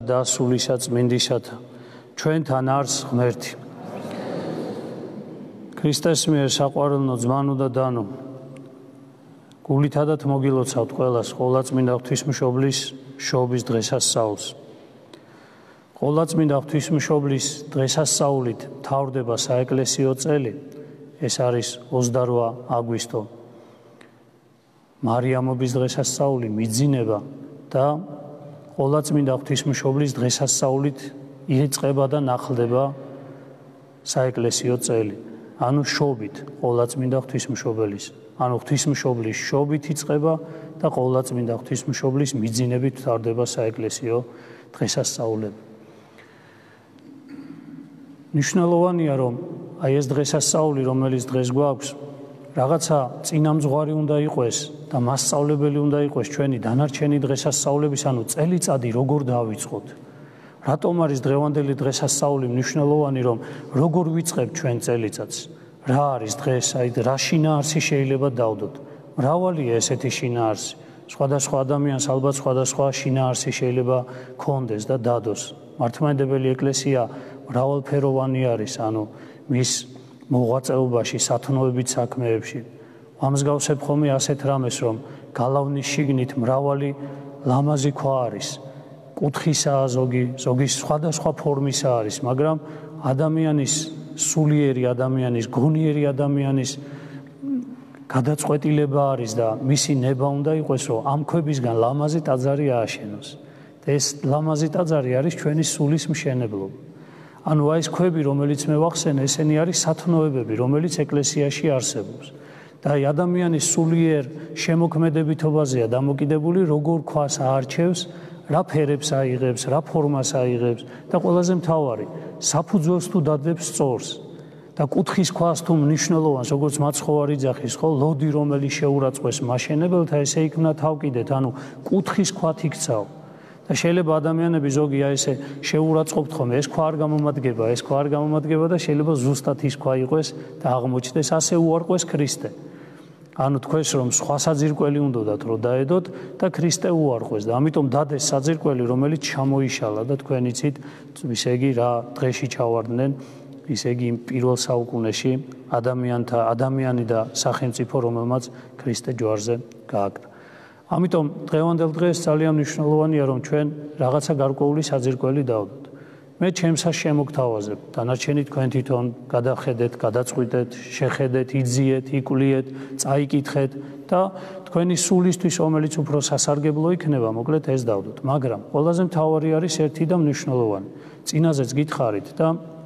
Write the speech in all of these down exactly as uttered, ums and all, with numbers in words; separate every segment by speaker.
Speaker 1: და სულისა წმინდისათა ჩვენთან არს ღმერთი. ქრისტეს მიერ საყვარელნო ძმანო და დანო, გულითადათ მოგილოცავთ ყველას ყოვლადწმინდა ღვთისმშობლის შობის დღესასწაულს. ყოვლადწმინდა ღვთისმშობლის დღესასწაულით მთავრდება საეკლესიო წელი, ეს არის ოცდაორი აგვისტო. მარიამობის დღესასწაული მიძინება და ყოვლადწმინდა ღვთისმშობლის დღესასწაულით იწყება და ნახლდება საეკლესიო წელი. ანუ შობით ყოვლადწმინდა ღვთისმშობლის, ანუ ღვთისმშობლის შობით იწყება და ყოვლადწმინდა ღვთისმშობლის მიძინებით მთავრდება საეკლესიო დღესასწაულები. მნიშვნელოვანია, რომ აი ეს დღესასწაული, რომელიც დღეს გვაქვს, რაღაცა წინამძღვარი უნდა იყოს და მასწავლებელი უნდა იყოს ჩვენი დანარჩენი დღესასწაულების, ანუ წელიწადი როგორ დავიწყოთ. რატომ არის დღევანდელი დღესასწაული მნიშვნელოვანი, რომ როგორ ვიწყებთ ჩვენ წელიწადს? რა არის დღეს, აი რა შინაარსი შეიძლება დავდოთ? მრავალია ესეთი შინაარსი. სხვადასხვა ადამიანს ალბათ სხვადასხვა შინაარსი შეიძლება ქონდეს და დადოს. მართლმადიდებელი ეკლესია მრავალფეროვანი არის, ანუ მის მოღვაწეობაში, სათნოებით საქმეებში. ამსგავსებ ხოლმე ასეთ რამეს, რომ გალავნის შიგნით მრავალი ლამაზი ქვა არის. კუთხისაა ზოგი, ზოგი სხვადასხვა ფორმისა არის, მაგრამ ადამიანის სულიერი, ადამიანის გონიერი ადამიანის გადაწყვეტილება არის და მისი ნება უნდა იყოს, რომ ამ ქვებისგან ლამაზი ტაძარი ააშენოს. და ეს ლამაზი ტაძარი არის ჩვენი სულის მშენებლობა. ანუ აი ეს ქვები, რომელიც მე ვახსენე, ესენი არის სათნოებები, რომელიც ეკლესიაში არსებობს. და აი ადამიანის სულიერ შემოქმედებითობაზეა დამოკიდებული, როგორ ქვას აარჩევს, რა ფერებს აიღებს, რა ფორმას აიღებს და ყველაზე მთავარი, საფუძველს თუ დადებს სწორს და კუთხის ქვას თუ მნიშვნელოვანს, როგორც მაცხოვარი ძახის, ხო, ლოდი, რომელიც შეურაცხყვეს მაშენებელთა, ესე იქნა თავკიდეთ, ანუ კუთხის ქვათ იქცაო. და შეიძლება ადამიანები ზოგი აი ესე შეურაცხყოფთ ხოლმე, ეს ქვა არ გამომადგება, ეს ქვა არ გამომადგება და შეიძლება ზუსტად ის ქვა იყოს და აღმოჩნდეს, ასე უარყვეს ქრისტე. ანუ თქვენს რომ სხვა საძირკველი უნდათ რომ დაედოთ და ქრისტე უარყვეს და ამიტომ დადეს საძირკველი, რომელიც ჩამოიშალა და თქვენ იცით, ისე იგი რა დღეში ჩავარდნენ, ისე იგი იმ პირველ საუკუნეში ადამიანთა, ადამიანი და სახელმწიფო, რომელმაც ქრისტე ჯვარზე გააკრა. ამიტომ დღევანდელ დღეს ძალიან მნიშვნელოვანია, რომ ჩვენ რაღაცა გარკვეული საძირკველი დავდოთ. მე ჩემსას შემოგთავაზებ, დანარჩენი თქვენ თვითონ გადახედეთ, გადაწყვიტეთ, შეხედეთ, იძიეთ, იკვლიეთ, წაიკითხეთ და თქვენი სულისთვის, რომელიც უფრო სასარგებლო იქნება, მოკლედ ეს დავდოთ. მაგრამ ყველაზე მთავარი არის ერთი და მნიშვნელოვანი. წინაზეც გითხარით და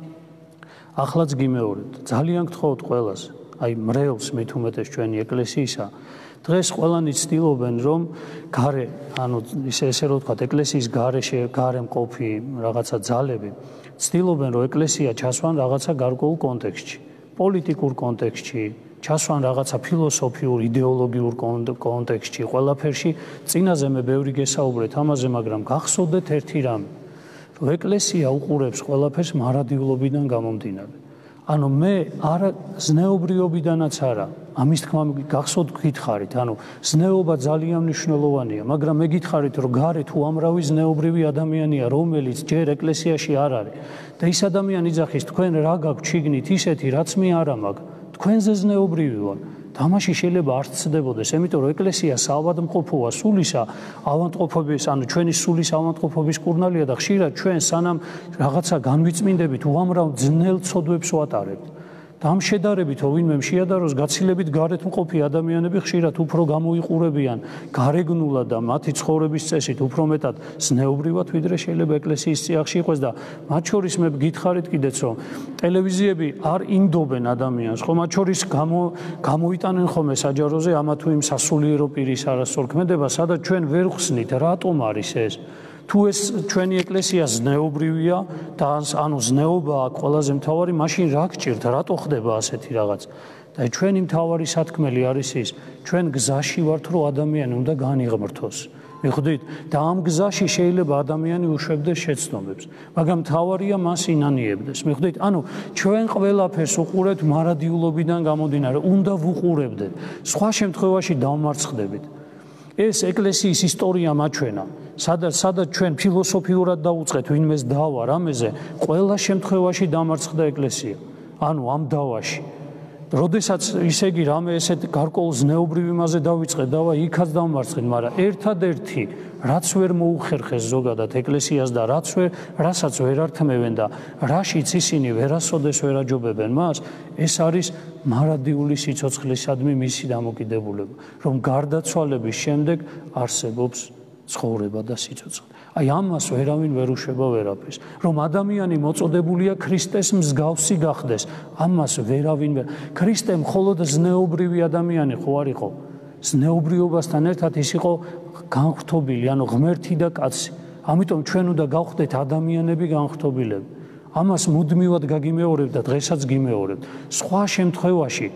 Speaker 1: ახლაც გიმეორებთ. ძალიან გთხოვთ ყველას, აი მრევლს მით უმეტეს ჩვენი ეკლესიისა, დღეს ყველანი ცდილობენ, რომ გარე, ანუ ისე ესე რომ ვთქვათ, ეკლესიის გარეშე, გარე მყოფი რაღაცა ძალები ცდილობენ, რომ ეკლესია ჩასვან რაღაცა გარკვეულ კონტექსტში, პოლიტიკურ კონტექსტში, ჩასვან რაღაცა ფილოსოფიურ, იდეოლოგიურ კონტექსტში, ყველაფერში. წინაზე მე ბევრი გესაუბრეთ ამაზე, მაგრამ გახსოვდეთ ერთი რამე, რომ ეკლესია უყურებს ყველაფერს მარადიულობიდან გამომდინარე. ანუ მე არა ზნეობრიობიდანაც არა, ამის თქმა გახსოვთ გითხარით, ანუ ზნეობა ძალიან მნიშვნელოვანია, მაგრამ მე გითხარით, რომ გარე თუ ამრავი ზნეობრივი ადამიანია, რომელიც ჯერ ეკლესიაში არ არის და ის ადამიანი იძახის, თქვენ რა გაქვთ შიგნით ისეთი, რაც მე არა მაქვს, თქვენზე ზნეობრივი ვარ. თამაში შეიძლება არ ცდებოდეს, იმიტომ რომ ეკლესია საავადმყოფოა სულისა ავადმყოფობის, ანუ ჩვენი სულის ავადმყოფობის კურნალია და ხშირად ჩვენ სანამ რაღაცა განვიწმინდებით უამრავ ძნელ ცოდვებს ვატარებთ. და ამ შედარებით, რომ ვინმე შეადაროს გაცილებით გარეთ მყოფი ადამიანები ხშირად უფრო გამოიყურებიან გარეგნულად და მათი ცხოვრების წესით უფრო მეტად ზნეობრივად, ვიდრე შეიძლება ეკლესიის წიაღში იყოს და მათ შორის მე გითხარით კიდეც, რომ ტელევიზიები არ ინდობენ ადამიანს, ხო, მათ შორის გამო გამოიტანენ ხოლმე საჯაროზე ამა თუ იმ სასულიერო პირის არასწორ ქმედება, სადაც ჩვენ ვერ ხსნით, რატომ არის ეს. თუ ეს ჩვენი ეკლესია ზნეობრივია და ანუ ზნეობაა ყველაზე მთავარი, მაშინ რა გჭირთ, რატო ხდება ასეთი რაღაც? და ჩვენი მთავარი სათქმელი არის ის, ჩვენ გზაში ვართ, რომ ადამიანი უნდა განიღმრთოს. მიხვდით? და ამ გზაში შეიძლება ადამიანი უშვებდეს შეცდომებს, მაგრამ მთავარია მას ინანიებდეს. მიხვდით? ანუ ჩვენ ყველაფერს უყურებთ მარადიულობიდან გამომდინარე, უნდა ვუყურებდეთ. სხვა შემთხვევაში დავმარცხდებით. ეს ეკლესიის ისტორია მაჩვენა, სადაც სადაც ჩვენ ფილოსოფიურად დაუწყეთ ვინმეს დავა რამეზე, ყველა შემთხვევაში დამარცხდა ეკლესია. ანუ ამ დავაში. როდესაც ისე იგი რამე ესეთ გარკვეულ ზნეობრივ იმაზე დავიწყეთ დავა, იქაც დავმარცხეთ, მაგრამ ერთადერთი რაც ვერ მოუხერხეს ზოგადად ეკლესიას და რაც ვერ რასაც ვერ ართმევენ და რაშიც ისინი ვერასოდეს ვერ აჯობებენ მას, ეს არის მარადიული სიცოცხლისადმი მისი დამოკიდებულება, რომ გარდაცვალების შემდეგ არსებობს ცხოვრება და სიცოცხლე. აი ამას ვერავინ ვერ უშვება ვერაფერს, რომ ადამიანი მოწოდებულია ქრისტეს მსგავსი გახდეს, ამას ვერავინ ვერ. ქრისტე მხოლოდ ზნეობრივი ადამიანი ხო არ იყო? ზნეობრიობასთან ერთად ის იყო განხრთობილი, ანუ ღმერთი და კაცი. ამიტომ ჩვენ უნდა გავხდეთ ადამიანები განხრთობილები. ამას მუდმივად გაგიმეორებთ და დღესაც გიმეორებთ. სხვა შემთხვევაში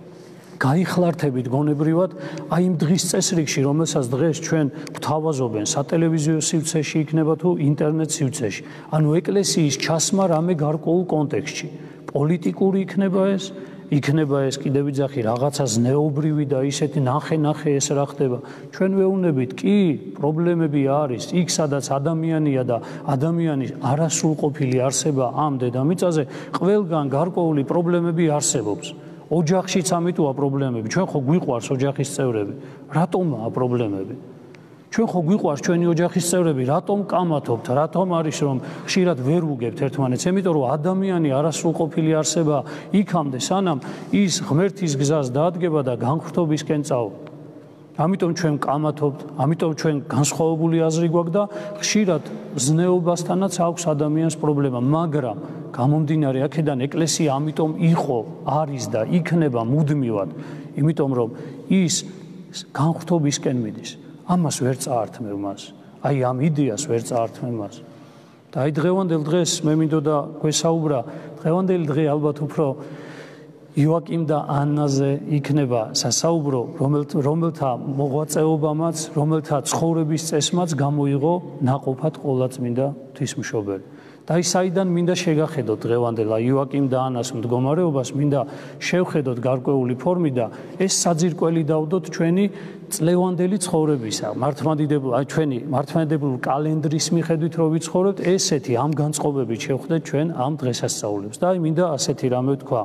Speaker 1: გაიხლართებით გონებრივად აი იმ დღის წესრიგში, რომელსაც დღეს ჩვენ გვთავაზობენ სატელევიზიო სივრცეში იქნება თუ ინტერნეტ სივრცეში. ანუ ეკლესიის ჩასმა რამე გარკვეულ კონტექსტში. პოლიტიკური იქნება ეს, იქნება ეს კიდევ ვიძახი რაღაცა ზნეობრივი და ისეთი ნახე-ნახე ეს რა ხდება. ჩვენ ვეუბნებით, კი, პრობლემები არის, იქ სადაც ადამიანია და ადამიანის არასრულყოფილი არსება ამ დედამიწაზე, ყველგან გარკვეული პრობლემები არსებობს. ოჯახშიც ამიტოა პრობლემები. ჩვენ ხო გვიყვარს ოჯახის წევრები? რატომაა პრობლემები? ჩვენ ხო გვიყვარს ჩვენი ოჯახის წევრები, რატომ კამათობთ, რატომ არის რომ ხშირად ვერ უგებთ ერთმანეთს? იმიტომ რომ ადამიანი არასრულყოფილი არსება იქამდე სანამ ის ღმერთის გზას დაადგება და განხრთობისკენ წავა. ამიტომ ჩვენ კამათობთ, ამიტომ ჩვენ განსხვავებული აზრი გვაქვს და ხშირად ზნეობასთანაც აქვს ადამიანს პრობლემა, მაგრამ გამომდინარე აქედან ეკლესია ამიტომ იყო, არის და იქნება მუდმივად, იმიტომ რომ ის განხრთობისკენ მიდის. ამას ვერ წაართმევ მას. აი ამ იდეას ვერ წაართმევ მას. და აი დღევანდელ დღეს მე მინდოდა გვესაუბრა, დღევანდელი დღე ალბათ უფრო იოაკიმ და ანნაზე იქნება სასაუბრო, რომელთა მოღვაწეობამაც, რომელთა ცხოვრების წესმაც გამოიღო ნაყოფად ყოლაწმინდა ღვთისმშობელი. და აი საიდან მინდა შეგახედოთ დღევანდელ იოაკიმ და ანას მდგომარეობას, მინდა შევხედოთ გარკვეული ფორმი და ეს საძირკველი დავდოთ ჩვენი წლევანდელი ცხოვრებისა. მართლმადიდებლური, აი ჩვენი მართლმადიდებლური კალენდრის მიხედვით რო ვიცხოვრებთ, ესეთი ამ განწყობებით შევხვდეთ ჩვენ ამ დღესასწაულებს. და აი მინდა ასეთი რამე ვთქვა.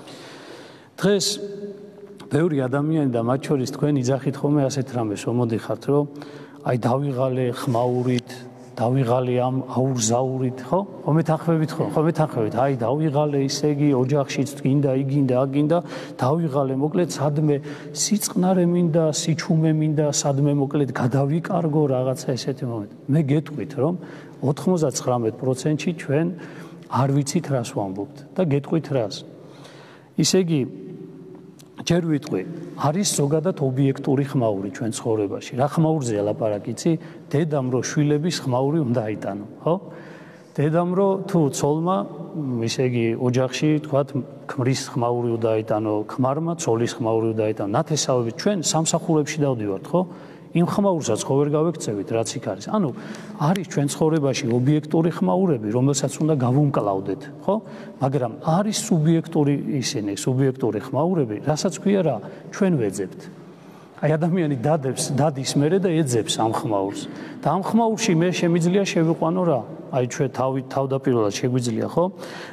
Speaker 1: დღეს ბევრი ადამიანი და მათ შორის თქვენ იძახით ხოლმე ასეთ რამეს, რომ მოდიხართ, რომ აი დავიღალე ხმაურით, დავიღალე ამ აურზაურით, ხო? ხომ ეთანხმებით ხო? ხომ ეთანხმებით? აი დავიღალე ისე იგი ოჯახშიც გინდა, იგინდა, აგინდა, დავიღალე, მოკლედ სადმე სიწყნარე მინდა, სიჩუმე მინდა, სადმე მოკლედ გადავიკარგო რაღაცა ესეთი მომენტი. მე გეტყვით, რომ ოთხმოცდათვრამეტ პროცენტში ჩვენ არ ვიცით რას ვამბობთ და გეტყვით რას. ისე იგი ჯერ ვიტყვი, არის ზოგადად ობიექტური ხმაური ჩვენ ცხოვრებაში. რა ხმაურზეა ლაპარაკი, იცი? დედამ რო შვილების ხმაური უნდა აიტანო, ხო? დედამ რო თუ ცოლმა, ისე იგი ოჯახში, თქვათ, ქმრის ხმაური უნდა აიტანო, ქმარმა ცოლის ხმაური უნდა აიტანო. ნათესავებით ჩვენ სამსახურებში დავდივართ, ხო? იმ ხმაურსაც ხო ვერ გავექცევით, რაც იქ არის. ანუ არის ჩვენ ცხოვრებაში ობიექტური ხმაურები, რომელსაც უნდა გავუმკლავდეთ, ხო? მაგრამ არის სუბიექტური ისინი, სუბიექტური ხმაურები, რასაც ქვია რა, ჩვენ ვეძებთ. აი ადამიანი დადებს, დადის მერე და ეძებს ამ ხმაურს. და ამ ხმაურში მე შემიძლია შევიყვანო რა? აი ჩვენ თავი თავდაპირველად შეგვიძლია, ხო?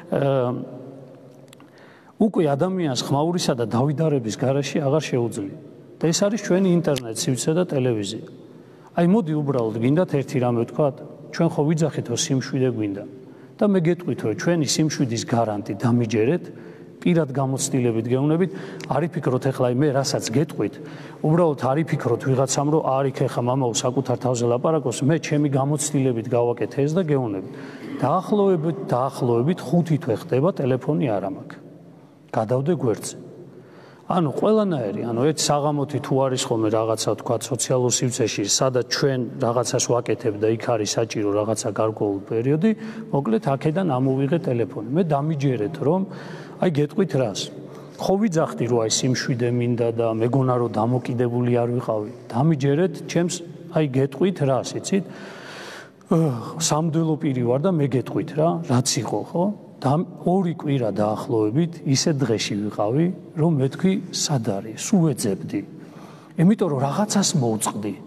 Speaker 1: უკვე ადამიანს ხმაურისა და დავიდარების garaში აღარ შეუძლია. და ეს არის ჩვენი ინტერნეტ, სივრცე და ტელევიზია. აი მოდი უბრალოდ გინდათ ერთი რამე ვთქვათ, ჩვენ ხო ვიძახით რომ სიმშვიდე გვინდა. და მე გეტყვით რომ ჩვენი სიმშვიდის გარანტი დამიჯერეთ, პირად გამოცდილებით გეუბნებით, არ იფიქროთ ახლა მე რასაც გეტყვით, უბრალოდ არ იფიქროთ ვიღაცამ რომ არ იქ ახლა მამაო საკუთარ თავზე ლაპარაკობს, მე ჩემი გამოცდილებით გავაკეთე ეს და გეუბნებით. დაახლოებით, დაახლოებით ხუთი თვე ხდება ტელეფონი არ მაქვს. გადავდე გვერდზე. ანუ ყველანაირი, ანუ ერთ საღამოთი თუ არის ხოლმე რაღაცა თქვა სოციალურ სივრცეში, სადაც ჩვენ რაღაცას ვაკეთებ და იქ არის საჭირო რაღაცა გარკვეული პერიოდი, მოკლედ აქედან ამოვიღე ტელეფონი. მე დამიჯერეთ რომ აი გეტყვით რას. ხო ვიძახდი რომ აი სიმშვიდე მინდა და მეგონა რომ დამოკიდებული არ ვიყავი. დამიჯერეთ ჩემს აი გეტყვით რას, იცით? სამდელო პირი ვარ და მე გეტყვით რა, რაც იყო, ხო? და ორი კვირა დაახლოებით ისე დღეში ვიყავი, რომ მე თქვი სად არის, სულ ეძებდი. იმიტომ რომ რაღაცას მოვწყდი.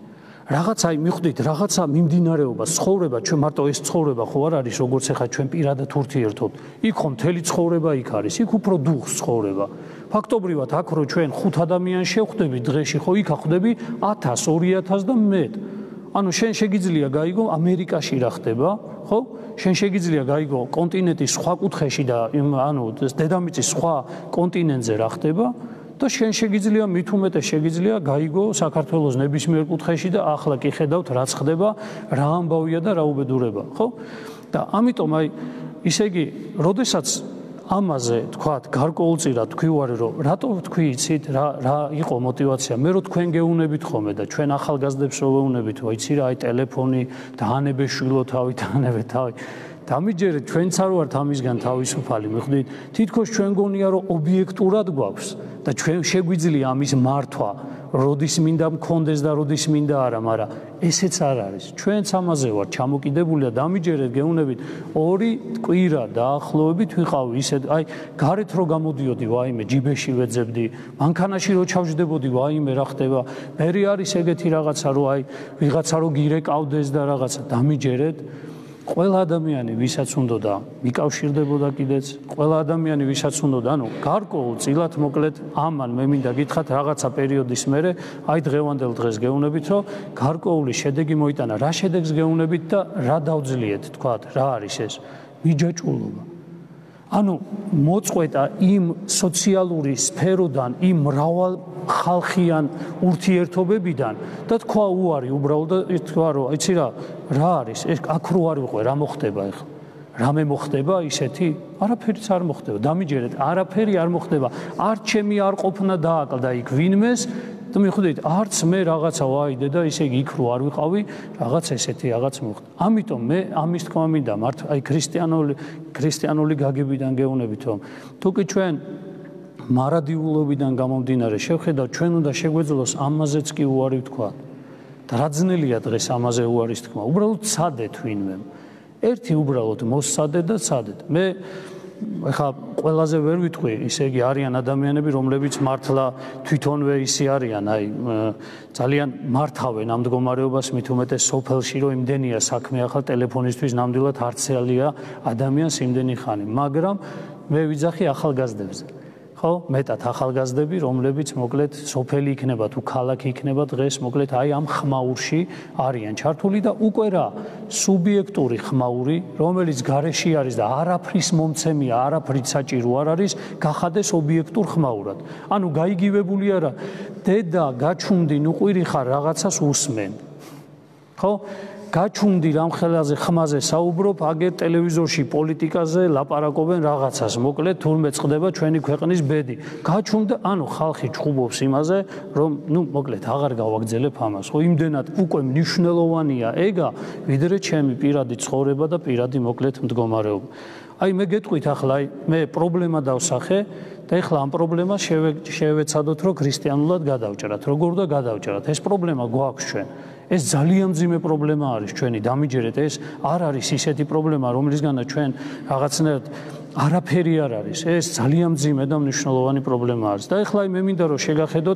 Speaker 1: რაღაცა მიხვდით, რაღაცა მიმდინარეობა, ცხოვრება, ჩვენ მარტო ეს ცხოვრება ხო არ არის, როგორც ეხა ჩვენ პირადად ურთიერთობთ. იქ ხომ მთელი ცხოვრება იქ არის, იქ უფრო დუხს ცხოვრება. ფაქტობრივად აქ რო ჩვენ ხუთ ადამიანს შევხვდებით დღეში, ხო იქ ხვდები ათას, ორი ათას და მეტ. ანუ შენ შეგიძლია გაიგო ამერიკაში რა ხდება, ხო? შენ შეგიძლია გაიგო კონტინენტის სხვა კუთხეში და ანუ დედამიწის სხვა კონტინენტზე რა ხდება და შენ შეგიძლია მით უმეტეს შეგიძლია გაიგო საქართველოს ნებისმიერ კუთხეში და ახლა კი ხედავთ რაც ხდება, რა ამბავია და რა უბედურება, ხო? და ამიტომ აი ისე იგი, როდესაც ამაზე თქვათ გარკვეულწილად თქვი ვარი რომ რატო თქვი იცით რა რა იყო мотиваცია მე რო თქვენ გეუნებით ხოლმე და ჩვენ ახალგაზრდებს რო ვეუნებით ვაიცი რა აი ტელეფონი დაანებე შვილო თავი დაანებე თავი დამიჯერეთ ჩვენც არ ვართ ამისგან თავისუფალი მიხვდით თითქოს ჩვენ გონია რომ ობიექტურად გვაქვს და ჩვენ შეგვიძლია ამის მართვა როდის მინდა მქონდეს და როდის მინდა არა მაგრამ ესეც არ არის ჩვენც ამაზე ვარ ჩამოკიდებული და დამიჯერეთ გეუნებით ორი კვირა დაახლოებით ვიყავი ისე აი გარეთ რო გამოდიოდი ვაიმე ჯიბეში ვეძებდი მანქანაში რო ჩავჯდებოდი ვაიმე რა ხდება მე არის ეგეთი რაღაცა რომ აი ვიღაცა რო გირეკავდეს და რაღაცა დამიჯერეთ ყველა ადამიანი ვისაც უნდა მიკავშირდებოდა კიდეც ყველა ადამიანი ვისაც უნდა ანუ გარკვეულწილად მოკლედ ამან მე მინდა გითხრათ რაღაცა პერიოდის მერე აი დღევანდელ დღეს გეუნებით რომ გარკვეული შედეგი მოიტანა რა შედეგს გეუნებით და რა დავძლიეთ თქვათ რა არის ეს მიჯაჭვულობა ანუ მოწყვეტა იმ სოციალური სფეროდან იმ მრავალ ხალხიან ურთიერთობებიდან და თქვა უარი უბრალოდ თქვა რომ იცი რა რა არის ეს აქ რო არ ვიყო რა მოხდება ახლა რამე მოხდება ისეთი არაფერიც არ მოხდება დამიჯერეთ არაფერი არ მოხდება არ ჩემი არ ყოფნა დააკლდა იქ ვინმეს და მიხვდით არც მე რაღაცა ვაიდე და ისე იგი იქ რო არ ვიყავი რაღაც ესეთი რაღაც მოხდა ამიტომ მე ამის თქმა მინდა მართ აი ქრისტიანული ქრისტიანული გაგებიდან გეუნებით რომ თუკი ჩვენ მარადიულობიდან გამომდინარე შევხედავ ჩვენ უნდა შეგვეძლოს ამაზეც კი უარი ვთქვა და რა ძნელია დღეს ამაზე უარის თქმა უბრალოდ ცადეთ ვინმე ერთი უბრალოდ მოსცადეთ და ცადეთ მე ეხლა ყველაზე ვერ ვიტყვი ისე იგი არიან ადამიანები რომლებიც მართლა თვითონვე ისე არიან აი ძალიან მართავენ ამ მდგომარეობას მით უმეტეს სოფელში რომ იმდენია საქმე ახლა ტელეფონისთვის ნამდვილად არცელია ადამიანს იმდენი ხანი მაგრამ მე ვიძახი ახალგაზრდებზე ხო მეტად ახალგაზრდები რომლებიც მოკლედ სოფელი იქნება თუ ქალაქი იქნება დღეს მოკლედ აი ამ ხმაურში არიან ჩართული და უკვე რა სუბიექტური ხმაური რომელიც გარეში არის და არაფრის მომცემია არაფრით საჭირო არ არის გახადეს ობიექტურ ხმაურად ანუ გაიგივებულია რა დედა გაჩუნდი ნუყვირი ხარ რაღაცას უსმენ ხო გაჩუნდი რამ ხელაზე ხმაზე საუბრობ აგერ ტელევიზორში პოლიტიკაზე ლაპარაკობენ რაღაცას მოკლედ თურმე წდება ჩვენი ქვეყნის ბედი გაჩუნდა ანუ ხალხი ჭუბობს იმაზე რომ ნუ მოკლედ აღარ გავაგზელებ ამას ხო იმდენად უკვე მნიშვნელოვანია ეგა ვიდრე ჩემი პირადი ცხოვრება და პირადი მოკლედ მდგომარეობა აი მე გეტყვით ახლა აი მე პრობლემა დავსახე და ეხლა ამ პრობლემას შევეცადოთ რომ ქრისტიანულად გადავჭრათ როგორ და გადავჭრათ ეს პრობლემა გვაქვს ჩვენ ეს ძალიან მძიმე პრობლემა არის ჩვენი დამიჯერეთ ეს არ არის ისეთი პრობლემა რომლისგანაც ჩვენ რაღაცნაირად არაფერი არ არის ეს ძალიან მძიმე და მნიშვნელოვანი პრობლემა არის და ეხლა მე მინდა რომ შეგახედოთ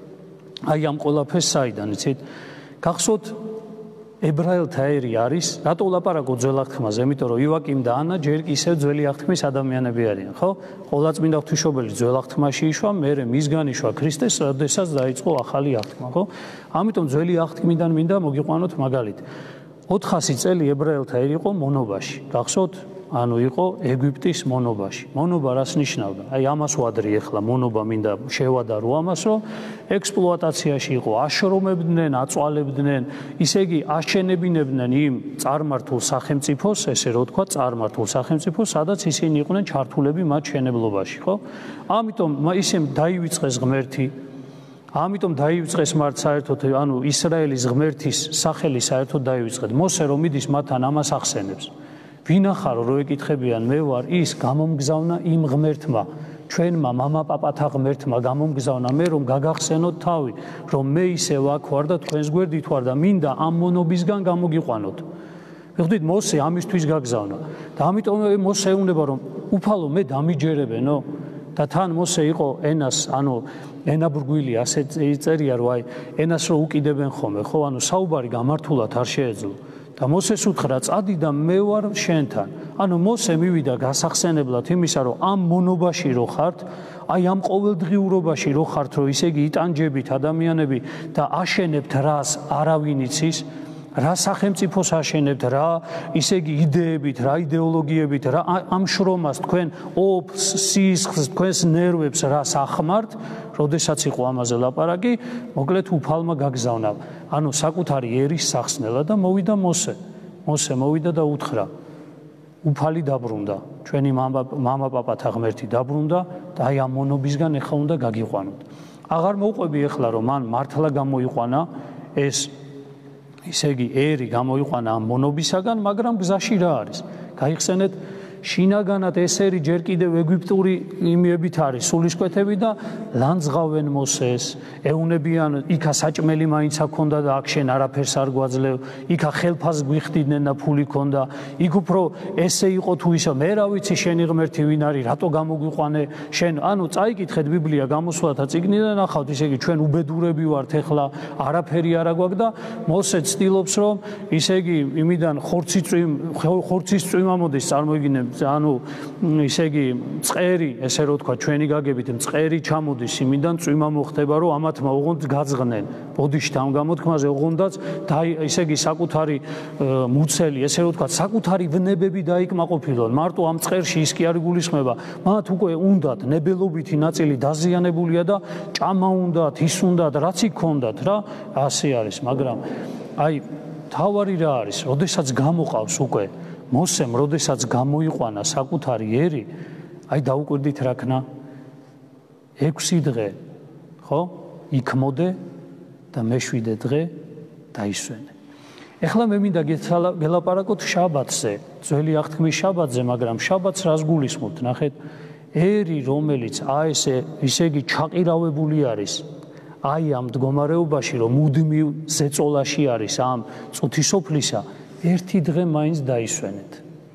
Speaker 1: აი ამ ყველაფერს საიდან იცით გახსოვთ ებრაელთა ერი არის რატო ვლაპარაკობ ძველ აღთქმაზე იმიტომ რომ ივაკიმ და ანა ჯერ კი ისევ ძველი აღთქმის ადამიანები არიან ხო ყოვლადწმინდა ღვთისმშობელი ძველ აღთქმაში იშვა მერე მისგან იშვა ქრისტეს როდესაც დაიწყო ახალი აღთქმა ხო ამიტომ ძველი აღთქმიდან მინდა მოგიყვანოთ მაგალითი ოთხასი წელი ებრაელთა ერი იყო მონობაში გახსოვთ ანუ იყო ეგვიპტის მონობაში. მონობა რას ნიშნავდა? აი ამას ვადრი ახლა მონობა მინდა შევადარო ამას, რომ ექსპლუატაციაში იყო, აშრომებდნენ, აწვალებდნენ, ისე იგი აშენებინებდნენ იმ წარმართულ სახელმწიფოს, ესე რომ თქვა, წარმართულ სახელმწიფოს, სადაც ისინი იყვნენ ჩართულები მათ შენებლობაში, ხო? ამიტომ ისე დაივიწყეს ღმერთი ამიტომ დაივიწყეს მათ საერთოდ ანუ ისრაელის ღმერთის სახელი საერთოდ დაივიწყეთ. მოსე რომ მიდის მათთან ამას ახსენებს. ვინახარო რო ეკითხებიან მე ვარ ის გამომგზავნა იმ ღმერთმა ჩვენმა მამაპაპათა ღმერთმა გამომგზავნა მე რომ გაგახსენოთ თავი რომ მე ისევ აქ ვარ და თქვენს გვერდით ვარ და მინდა ამ მონობისგან გამოგიყვანოთ. მიხდით მოსე ამისთვის გაგზავნა და ამიტომ მოსე ეუბნება რომ უფალო მე დამიჯერებენო და თან მოსე იყო ენას, ანუ ენაბრგვილი ასე წერია, რომ აი ენას რო უკიდებენ ხოლმე, ხო, ანუ საუბარი გამართულად არ შეეძლო. და მოსეს უთხრა, წადი და მე ვარ შენთან. ანუ მოსე მივიდა გასახსენებლად იმისა, რომ ამ მონობაში რო ხართ, აი ამ ყოველდღიურობაში რო ხართ, რომ ისე იგი იტანჯებით ადამიანები და აშენებთ რას არავინ იცის, რა სახელმწიფოს აშენებთ, რა ისე იგი იდეებით, რა იდეოლოგიებით, რა ამ შრომას თქვენ ოფს, სისხლს, თქვენს ნერვებს რას ახმართ, როდესაც იყო ამაზე ლაპარაკი, მოკლედ უფალმა გაგზავნა. ანუ საკუთარი ერის სახსნელა და მოვიდა მოსე. მოსე მოვიდა და უთხრა, უფალი დაბრუნდა, ჩვენი მამა პაპათა ღმერთი დაბრუნდა და აი ამ მონობისგან ეხლა უნდა გაგიყვანოთ. აღარ მოვყვები ეხლა, რომ მან მართლა გამოიყვანა ეს ისე იგი ერი გამოიყვანა ამ მონობისაგან, მაგრამ გზაში რა არის? გაიხსენეთ, შინაგანად ეს ერი ჯერ კიდევ ეგვიპტური იმიებით არის, სულისკვეთები და ლანძღავენ მოსეს, ეუნებიან, იქა საჭმელი მაინც აქონდა და აქ შენ არაფერს არ გვაძლევ, იქა ხელფას გვიხდიდნენ და ფული ქონდა, იქ უფრო ესე იყო თუ ისო, მე რა ვიცი შენი ღმერთი ვინ არის, რატო გამოგვიყვანე შენ, ანუ წაიკითხეთ ბიბლია გამოსვლათა წიგნიდან, ნახავთ, ისე იგი ჩვენ უბედურები ვართ ეხლა, არაფერი არ აგვაქვს და მოსე ცდილობს, რომ ისე იგი იმიდან ხორცი ხორცის წვიმა მოდის, წარმოიდგინე ანუ ისე იგი წყერი, ესე რო თქვა, ჩვენი გაგებით წყერი ჩამოდის იმიდან, წვიმა მოხდება, რომ ამათმა ოღონდ გაძღნენ. ბოდიშთ ამ გამოთქმაზე ოღონდაც და ისე იგი საკუთარი მუცელი, ესე რო თქვა, საკუთარი ვნებები დაიკმაყოფილონ. მარტო ამ წყერში ის კი არ გულისხმება, მათ უკვე უნდათ ნებელობითი ნაწილი დაზიანებულია და ჭამა უნდათ, ის უნდათ, რაც იქ ქონდათ რა, ასე არის, მაგრამ აი თავარი რა არის, როდესაც გამოყავს უკვე მოსემ, როდესაც გამოიყვანა საკუთარი ერი, აი დაუკვირდით რა ქნა? ექვსი დღე, ხო? იქმოდე და მეშვიდე დღე დაისვენე. ეხლა მე მინდა გელაპარაკოთ შაბათზე, ძველი აღთქმის შაბათზე, მაგრამ შაბათს რას გულისხმობთ? ნახეთ, ერი, რომელიც აი ესე, ისე იგი ჩაყირავებული არის, აი ამ მდგომარეობაში, რომ მუდმივ ზეწოლაში არის ამ წუთისოფლისა, ერთი დღე მაინც დაისვენეთ.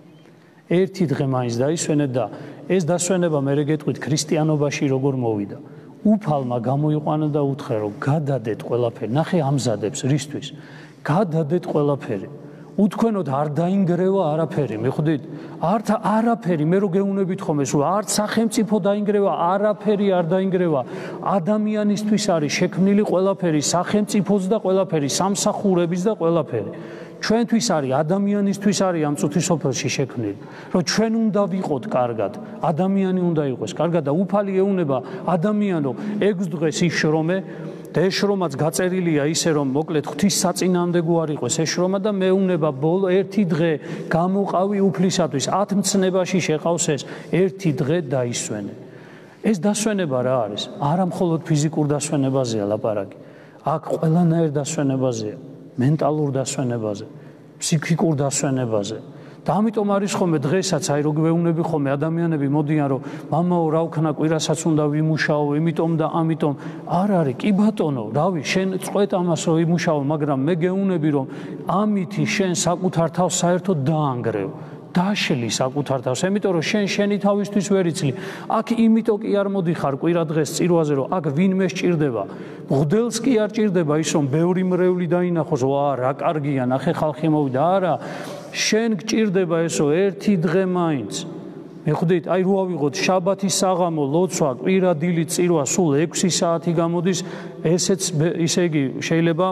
Speaker 1: ერთი დღე მაინც დაისვენეთ და ეს დასვენება მე გეტყვით ქრისტიანობაში როგორ მოვიდა. უფალმა გამოიყვანა და უთხრა, რომ გადადეთ ყველაფერი. ნახე ამზადებს რისთვის? გადადეთ ყველაფერი. უთქვენოთ არ დაინგრევა არაფერი, მიხვდით? არც არაფერი, მე რო გეუნებით ხოლმე, სულ არც სახელმწიფო დაინგრევა, არაფერი არ დაინგრევა. ადამიანისთვის არის შექმნილი ყველაფერი, სახელმწიფოც და ყველაფერი, სამსახურების და ყველაფერი. ჩვენთვის არის, ადამიანისთვის არის ამ წუთისოფლში შექმნილი, რომ ჩვენ უნდა ვიყოთ კარგად, ადამიანი უნდა იყოს კარგად და უფალი ეუნება ადამიანო, ექვს დღეს იშრომე და ეს შრომაც გაწერილია ისე, რომ მოკლედ ღვთისსაწინააღმდეგო არ იყოს ეს შრომა და მეუნება ბოლო ერთი დღე გამოყავი უფლისათვის, ათ მცნებაში შეყავს ეს ერთი დღე დაისვენე. ეს დასვენება რა არის? არა მხოლოდ ფიზიკურ დასვენებაზეა ლაპარაკი, აქ ყველანაირ დასვენებაზეა. მენტალურ დასვენებაზე, ფსიქიკურ დასვენებაზე. და ამიტომ არის ხოლმე დღესაც, აი რო გვეუბნები ხოლმე ადამიანები მოდიან, რომ მამაო რა ვქნა, კვირასაც უნდა ვიმუშაო, იმიტომ და ამიტომ არ არის, კი ბატონო, რავი, შენ წყვეტ ამას რომ ვიმუშაო, მაგრამ მე გეუბნები, რომ ამითი შენ საკუთარ თავს საერთოდ დაანგრევ. დაშლი საკუთარ თავს, იმიტომ რომ შენ შენი თავისთვის ვერ იცლი. აქ იმიტომ კი არ მოდიხარ კვირა დღეს წირვაზე, რომ აქ ვინმე სჭირდება. მღვდელს კი არ ჭირდება ის, რომ ბევრი მრევლი დაინახოს, ვა, რა კარგია, ნახე ხალხი მოვიდა. არა, შენ გჭირდება ესო ერთი დღე მაინც. მიხვდით, აი რო ავიღოთ შაბათის საღამო, ლოცვა, კვირა დილით წირვა, სულ ექვსი საათი გამოდის, ესეც ისე იგი შეიძლება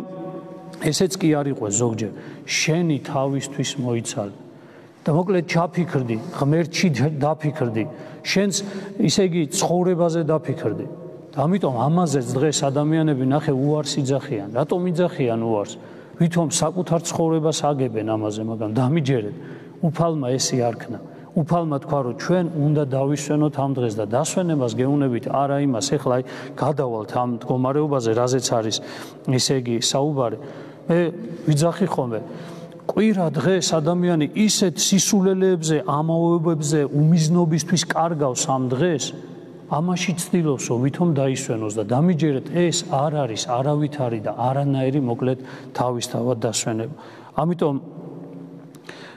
Speaker 1: ესეც კი არ იყოს ზოგჯერ. შენი თავისთვის მოიცალე. და მოკლედ ჩაფიქრდი, ღმერთში დაფიქრდი, შენს ისე იგი ცხოვრებაზე დაფიქრდი. და ამიტომ ამაზეც დღეს ადამიანები ნახე უარს იძახიან. რატომ იძახიან უარს? ვითომ საკუთარ ცხოვრებას აგებენ ამაზე, მაგრამ დამიჯერეთ, უფალმა ესე არქნა. უფალმა თქვა, რომ ჩვენ უნდა დავისვენოთ ამ დღეს და დასვენებას გეუნებით არა იმას, ეხლა აი გადავალთ ამ მდგომარეობაზე, რაზეც არის ესე იგი საუბარი. მე ვიძახი ხოლმე კვირა დღეს ადამიანი ისეთ სისულელეებზე, ამაოებებზე, უმიზნობისთვის კარგავს ამ დღეს, ამაში ცდილობს, რომ ვითომ დაისვენოს და დამიჯერეთ, ეს არ არის არავითარი და არანაირი მოკლედ თავისთავად დასვენება. ამიტომ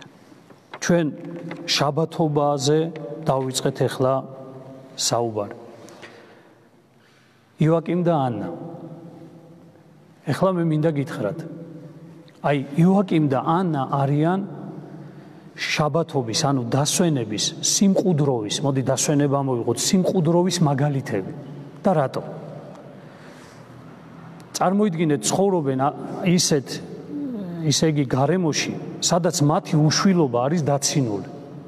Speaker 1: ჩვენ შაბათობაზე დავიწყეთ ახლა საუბარი. იოაკიმ და ანა. ეხლა მე მინდა გითხრათ. აი იოაკიმ და ანა არიან შაბათობის, ანუ დასვენების, სიმყუდროვის, მოდი დასვენება მოვიღოთ, სიმყუდროვის მაგალითები. და რატო? წარმოიდგინეთ, ცხოვრობენ ისეთ, ისე იგი გარემოში, სადაც მათი უშვილობა არის დაცინული.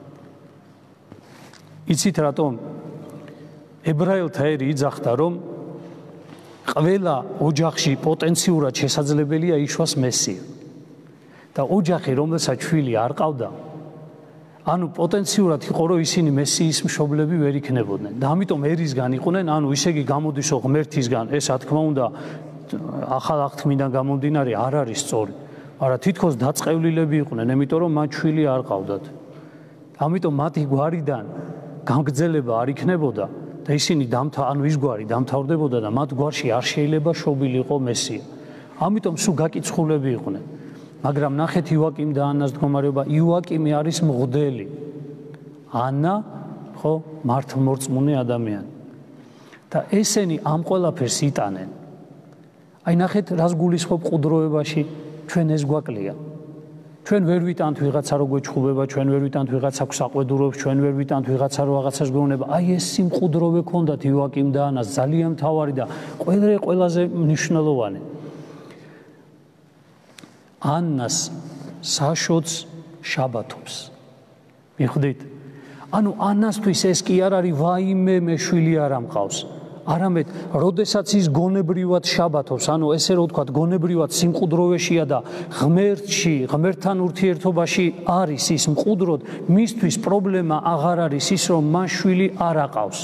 Speaker 1: იცით რატომ? ებრაელთა ერი იძახდა, რომ ყველა ოჯახში პოტენციურად შესაძლებელია იშვას მესია. და ოჯახი, რომელსაც შვილი არ ყავდა, ანუ პოტენციურად იყო, რომ ისინი მესიის მშობლები ვერ იქნებოდნენ. და ამიტომ ერისგან იყვნენ, ანუ ისე იგი გამოდისო ღმერთისგან, ეს რა თქმა უნდა ახალ აღთქმიდან გამომდინარე არ არის სწორი. მაგრამ თითქოს დაწყევლილები იყვნენ, იმიტომ რომ მათ შვილი არ ყავდათ. ამიტომ მათი გვარიდან გამგზელება არ იქნებოდა და ისინი დამთა, ანუ ის გვარი დამთავრდებოდა და მათ გვარში არ შეიძლება შობილიყო მესია. ამიტომ სულ გაკიცხულები იყვნენ. მაგრამ ნახეთ იოაკიმ და ანას მდგომარეობა. იოაკიმი არის მღვდელი. ანა, ხო, მართლმორწმუნე ადამიანი. და ესენი ამ ყველაფერს იტანენ. აი ნახეთ, რას გულისხმობ ყუდროებაში, ჩვენ ეს გვაკლია. ჩვენ ვერ ვიტანთ ვიღაცა რო გვეჩხუბება, ჩვენ ვერ ვიტანთ ვიღაცა გვსაყვედურობს, ჩვენ ვერ ვიტანთ ვიღაცა რო რაღაცას გვეუბნება. აი ეს სიმყუდროვე ქონდათ იოაკიმ და ანას, ძალიან მთავარი და ყველაზე ყველაზე მნიშვნელოვანი. ანას საშოც შაბათობს. მიხვდით? ანუ ანასთვის ეს კი არ არის ვაიმე მე შვილი არ ამყავს. არამედ როდესაც ის გონებრივად შაბათობს, ანუ ესე რომ ვთქვათ, გონებრივად სიმყუდროვეშია და ღმერთში, ღმერთთან ურთიერთობაში არის ის მყუდროდ, მისთვის პრობლემა აღარ არის ის, რომ მან შვილი არ აყავს.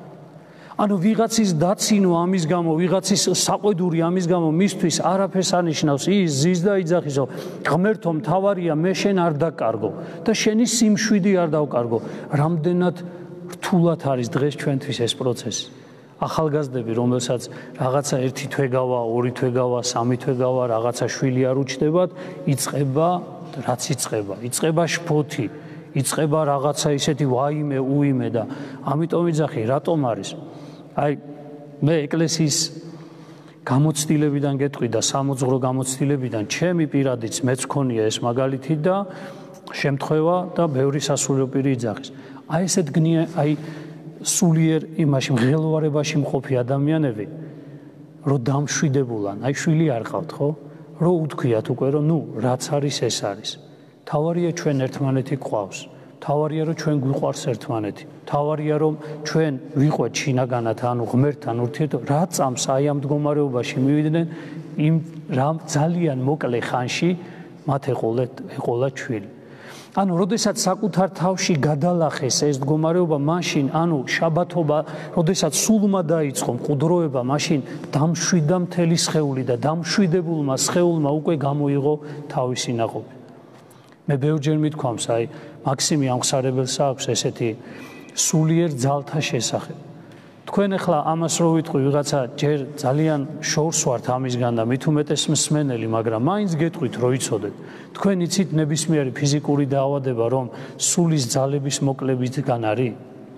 Speaker 1: ანუ ვიღაცის დაცინო ამის გამო, ვიღაცის საყვედური ამის გამო მისთვის არაფერს ანიშნავს. ის ზის და იძახის, რომ ღმერთო მთავარია მე შენ არ დაკარგო და შენი სიმშვიდი არ დავკარგო. რამდენად რთულად არის დღეს ჩვენთვის ეს პროცესი. ახალგაზრდები, რომელსაც რაღაცა ერთი თვე გავა, ორი თვე გავა, სამი თვე გავა, რაღაცა შვილი არ უჩნდებათ, იწყება, რაც იწყება, იწყება შფოთი, იწყება რაღაცა ისეთი ვაიმე, უიმე და ამიტომ იძახი, რატომ არის? აი, მე ეკლესიის გამოცდილებიდან გეტყვი და სამოძღვრო გამოცდილებიდან, ჩემი პირადიც მეც ქონია ეს მაგალითი და შემთხვევა და ბევრი სასულიერო პირი იძახის. აი ესეთ გნია, აი სულიერ იმაში მღელვარებაში მყოფი ადამიანები, რომ დამშვიდებულან, აი შვილი არ ყავთ, ხო? რომ უთქვიათ უკვე, რომ ნუ რაც არის ეს არის. თავარია ჩვენ ერთმანეთი გვყავს. თავარია რომ ჩვენ გვიყვარს ერთმანეთი. თავარია რომ ჩვენ ვიყვეთ შინაგანად, ანუ ღმერთთან ურთიერთობა, რა წამს აი ამ მდგომარეობაში მივიდნენ, იმ რამ ძალიან მოკლე ხანში მათ ეყოლათ, ეყოლათ შვილი. ანუ როდესაც საკუთარ თავში გადალახეს ეს მდგომარეობა, მაშინ ანუ შაბათობა, როდესაც სულმა დაიწყო მყუდროება, მაშინ დამშვიდა მთელი სხეული და დამშვიდებულმა სხეულმა უკვე გამოიღო თავისი ნაყოფი. მე ბევრჯერ მithქვამს, აი მაქსიმი ამხსარებელს აქვს ესეთი სულიერ ძალთა შესახებ. თქვენ ახლა ამას რო ვიტყვი, ვიღაცა ჯერ ძალიან შორს ვართ ამისგან და მით უმეტეს მსმენელი, მაგრამ მაინც გეტყვით რო იცოდეთ. თქვენ იცით ნებისმიერი ფიზიკური დაავადება რომ სულის ძალების მოკლებისგან არის?